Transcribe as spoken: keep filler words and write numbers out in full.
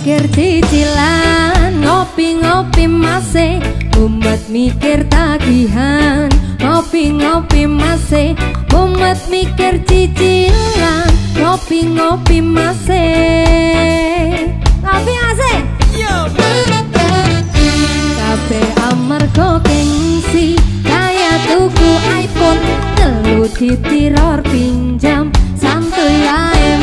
mikir cicilan, ngopi-ngopi masih umat mikir tagihan, ngopi-ngopi masih umat mikir cicilan, ngopi-ngopi masih ngopi masih kabeh amarga gengsi kaya tuku iPhone telu ditiror pinjam santuy ae